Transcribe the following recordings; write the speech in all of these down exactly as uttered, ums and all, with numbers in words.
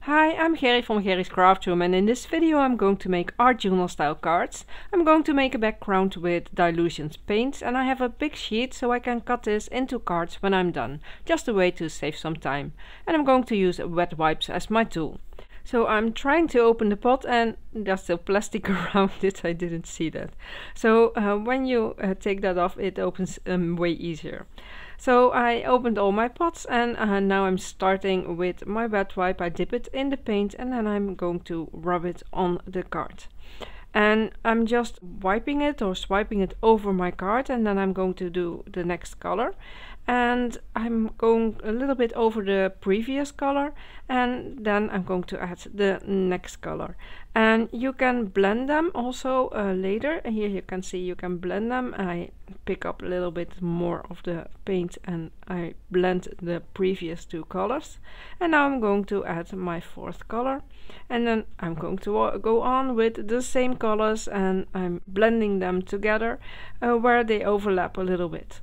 Hi, I'm Gerry from Gerry's Craft Room, and in this video I'm going to make art journal style cards. I'm going to make a background with Dylusions paints, and I have a big sheet so I can cut this into cards when I'm done. Just a way to save some time. And I'm going to use wet wipes as my tool. So I'm trying to open the pot and there's still plastic around it. I didn't see that. So uh, when you uh, take that off, it opens um, way easier. So I opened all my pots, and uh, now I'm starting with my wet wipe. I dip it in the paint and then I'm going to rub it on the card. And I'm just wiping it or swiping it over my card, and then I'm going to do the next color. And I'm going a little bit over the previous color, and then I'm going to add the next color. And you can blend them also uh, later. And here you can see you can blend them. I pick up a little bit more of the paint and I blend the previous two colors. And now I'm going to add my fourth color. And then I'm going to go on with the same colors, and I'm blending them together uh, where they overlap a little bit.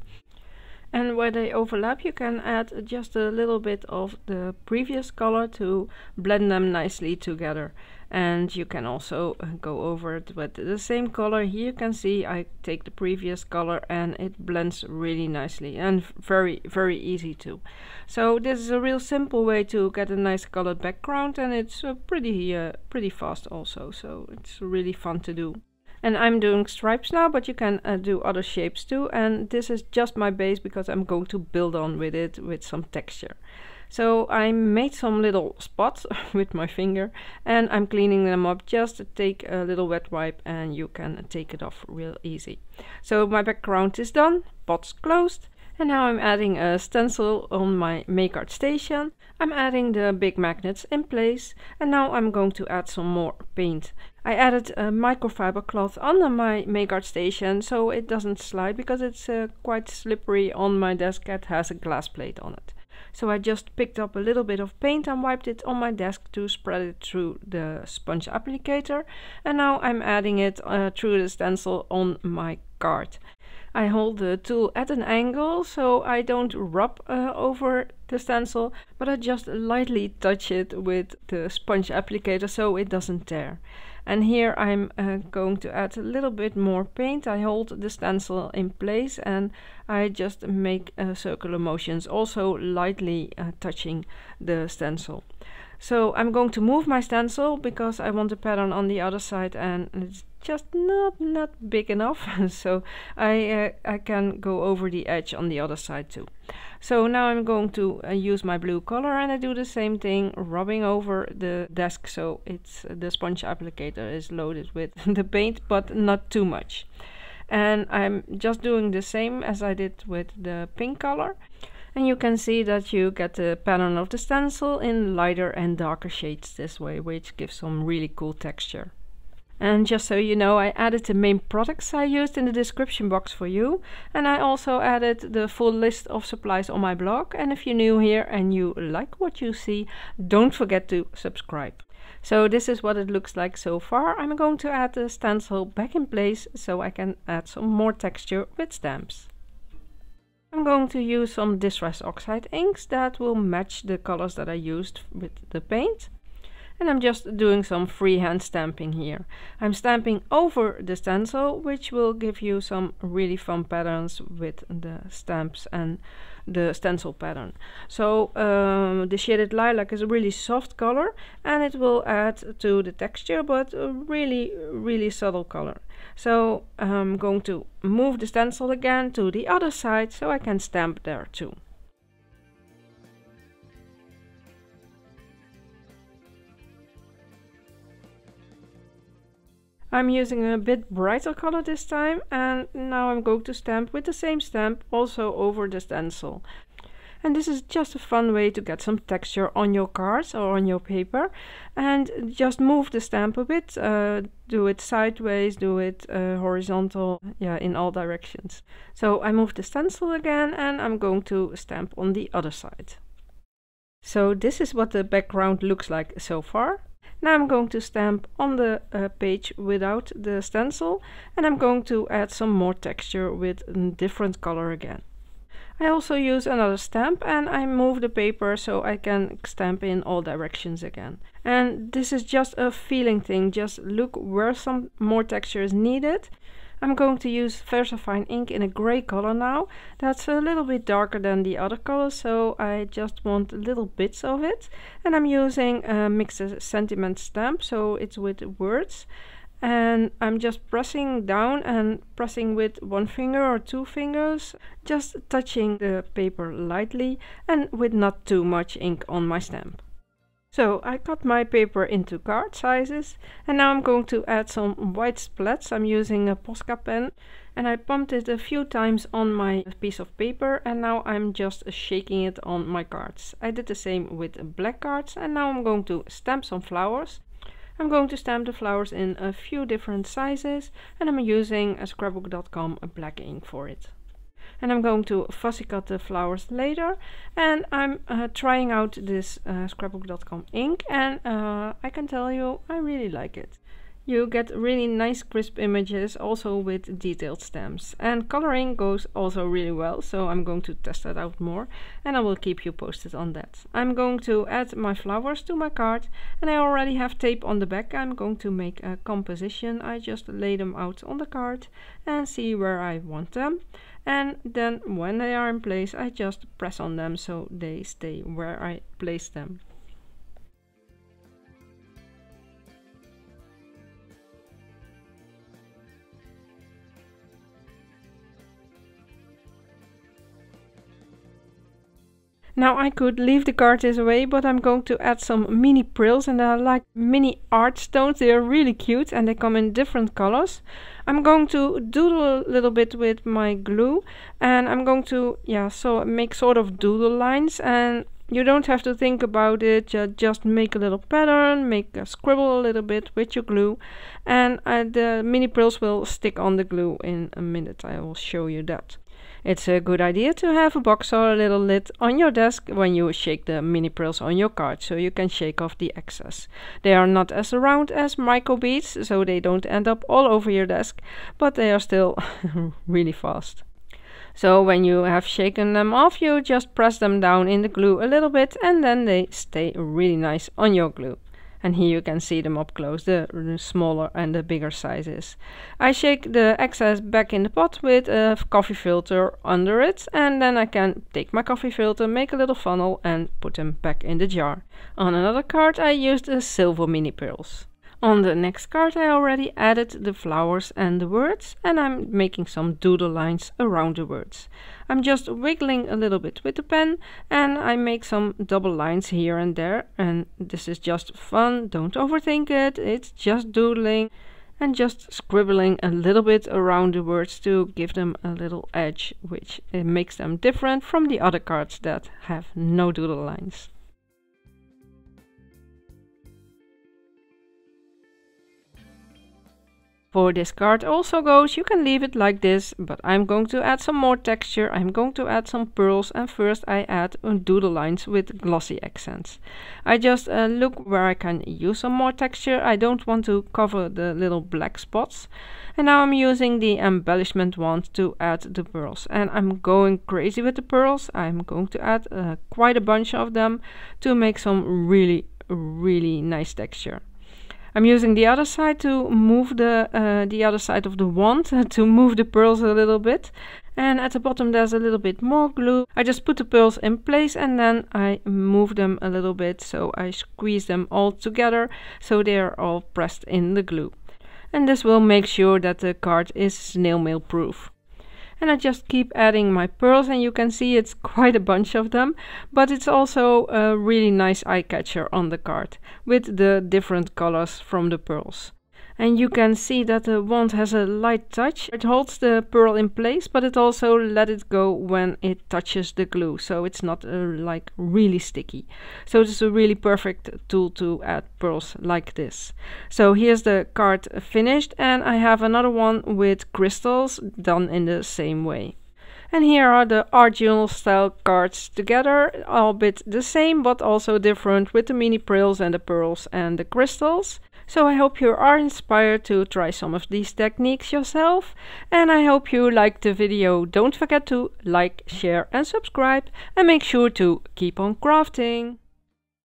And where they overlap, you can add just a little bit of the previous color to blend them nicely together. And you can also go over it with the same color. Here you can see I take the previous color and it blends really nicely and very, very easy too. So this is a real simple way to get a nice colored background, and it's uh, pretty, uh, pretty fast also. So it's really fun to do. And I'm doing stripes now, but you can uh, do other shapes too. And this is just my base because I'm going to build on with it with some texture. So I made some little spots with my finger, and I'm cleaning them up. Just take a little wet wipe and you can take it off real easy. So my background is done, pots closed. And now I'm adding a stencil on my make art station. I'm adding the big magnets in place, and now I'm going to add some more paint. I added a microfiber cloth under my make art station so it doesn't slide, because it's uh, quite slippery on my desk. It has a glass plate on it. So I just picked up a little bit of paint and wiped it on my desk to spread it through the sponge applicator, and now I'm adding it uh, through the stencil on my card. I hold the tool at an angle so I don't rub uh, over the stencil, but I just lightly touch it with the sponge applicator so it doesn't tear. And here I'm uh, going to add a little bit more paint. I hold the stencil in place and I just make uh, circular motions, also lightly uh, touching the stencil. So I'm going to move my stencil because I want a pattern on the other side, and it's just not not big enough. So I uh, I can go over the edge on the other side too. So now I'm going to uh, use my blue color, and I do the same thing, rubbing over the desk so it's uh, the sponge applicator is loaded with the paint, but not too much. And I'm just doing the same as I did with the pink color. And you can see that you get the pattern of the stencil in lighter and darker shades this way, which gives some really cool texture. And just so you know, I added the main products I used in the description box for you. And I also added the full list of supplies on my blog. And if you're new here and you like what you see, don't forget to subscribe. So this is what it looks like so far. I'm going to add the stencil back in place so I can add some more texture with stamps. I'm going to use some Distress Oxide inks that will match the colors that I used with the paint. And I'm just doing some freehand stamping here. I'm stamping over the stencil, which will give you some really fun patterns with the stamps and the stencil pattern. So um, the Shaded Lilac is a really soft color, and it will add to the texture, but a really, really subtle color. So I'm going to move the stencil again to the other side so I can stamp there too. I'm using a bit brighter color this time, and now I'm going to stamp with the same stamp also over the stencil. And this is just a fun way to get some texture on your cards or on your paper. And just move the stamp a bit, uh, do it sideways, do it uh, horizontal, yeah, in all directions. So I move the stencil again, and I'm going to stamp on the other side. So this is what the background looks like so far. Now I'm going to stamp on the uh, page without the stencil, and I'm going to add some more texture with a different color again. I also use another stamp and I move the paper so I can stamp in all directions again. And this is just a feeling thing, just look where some more texture is needed. I'm going to use VersaFine ink in a grey color now. That's a little bit darker than the other colors, so I just want little bits of it. And I'm using a Mixed Sentiment stamp, so it's with words. And I'm just pressing down and pressing with one finger or two fingers, just touching the paper lightly and with not too much ink on my stamp. So I cut my paper into card sizes and now I'm going to add some white splats. I'm using a Posca pen and I pumped it a few times on my piece of paper and now I'm just shaking it on my cards. I did the same with black cards and now I'm going to stamp some flowers. I'm going to stamp the flowers in a few different sizes and I'm using a scrapbook dot com black ink for it. And I'm going to fussy cut the flowers later, and I'm uh, trying out this uh, scrapbook dot com ink and uh, I can tell you I really like it. You get really nice crisp images also with detailed stamps, and coloring goes also really well, so I'm going to test that out more and I will keep you posted on that. I'm going to add my flowers to my card and I already have tape on the back. I'm going to make a composition. I just lay them out on the card and see where I want them, and then when they are in place I just press on them so they stay where I place them. Now I could leave the card this way, but I'm going to add some mini prills, and they're like mini art stones. They are really cute and they come in different colors. I'm going to doodle a little bit with my glue and I'm going to yeah so make sort of doodle lines, and you don't have to think about it, just make a little pattern, make a scribble a little bit with your glue, and uh, the mini prills will stick on the glue in a minute. I will show you that. It's a good idea to have a box or a little lid on your desk when you shake the mini prills on your card, so you can shake off the excess. They are not as round as micro beads, so they don't end up all over your desk, but they are still really fast. So when you have shaken them off, you just press them down in the glue a little bit and then they stay really nice on your glue. And here you can see them up close, the smaller and the bigger sizes. I shake the excess back in the pot with a coffee filter under it, and then I can take my coffee filter, make a little funnel and put them back in the jar. On another card I used a silver mini pearls. On the next card I already added the flowers and the words, and I'm making some doodle lines around the words. I'm just wiggling a little bit with the pen and I make some double lines here and there, and this is just fun, don't overthink it, it's just doodling and just scribbling a little bit around the words to give them a little edge, which uh, makes them different from the other cards that have no doodle lines. For this card also goes, you can leave it like this, but I'm going to add some more texture. I'm going to add some pearls, and first I add doodle lines with glossy accents. I just uh, look where I can use some more texture. I don't want to cover the little black spots. And now I'm using the embellishment wand to add the pearls. And I'm going crazy with the pearls. I'm going to add uh, quite a bunch of them to make some really, really nice texture. I'm using the other side to move the uh, the other side of the wand uh, to move the pearls a little bit. And at the bottom there's a little bit more glue. I just put the pearls in place and then I move them a little bit, so I squeeze them all together so they're all pressed in the glue. And this will make sure that the card is snail mail proof. And I just keep adding my pearls, and you can see it's quite a bunch of them, but it's also a really nice eye catcher on the card with the different colors from the pearls. And you can see that the wand has a light touch. It holds the pearl in place, but it also let it go when it touches the glue, so it's not uh, like really sticky. So it's a really perfect tool to add pearls like this. So here's the card finished, and I have another one with crystals done in the same way. And here are the art journal style cards together, all a bit the same but also different with the mini prills and the pearls and the crystals. So I hope you are inspired to try some of these techniques yourself, and I hope you liked the video. Don't forget to like, share and subscribe, and make sure to keep on crafting!